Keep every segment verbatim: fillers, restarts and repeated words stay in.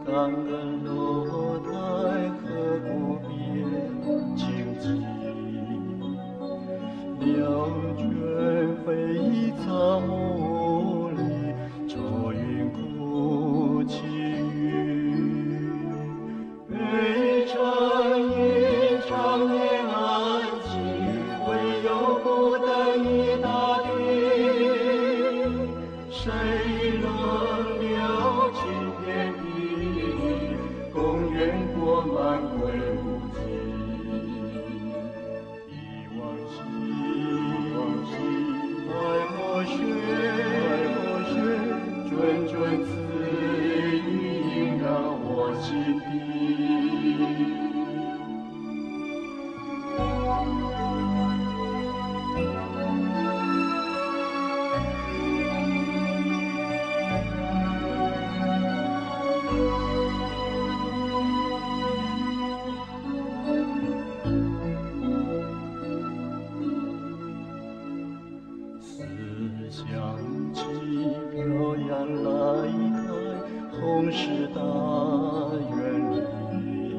感恩楼台河谷边静寂，鸟倦飞草木里，愁云哭泣雨。北城一常年安静，唯有孤灯一大地。谁能留青天地？公园过满归无尽。忆往昔，往昔，爱莫雪，爱莫雪，谆谆此语萦绕我心底。思想起飘扬来台红石大园里，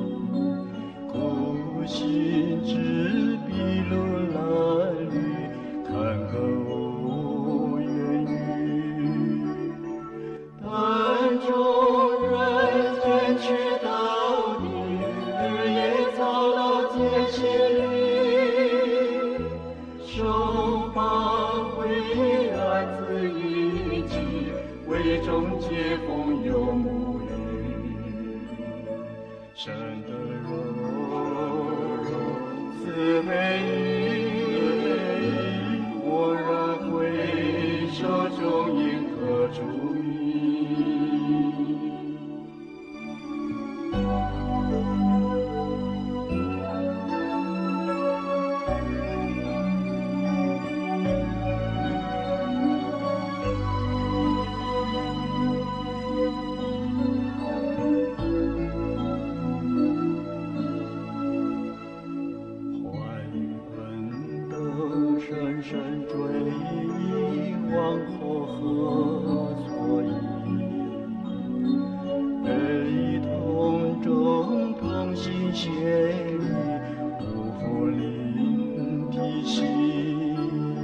孤行执笔轮蓝缕，看个无言语。但众人坚持到底，日夜操劳艰辛里，手把灰暗自一击，为终结风有沐浴。生的肉，慈悲意，蓦然回首，中应何注意？深深追忆，往后何所依？悲痛中同心协力，不负灵的心。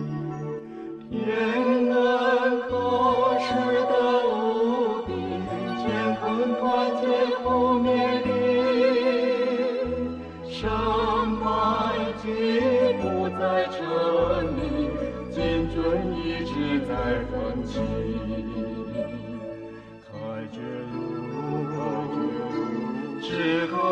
天恩可施的无比，乾坤团结不灭的。胜败既不再沉迷，精准意志在奋起。开绝路，开绝路，只可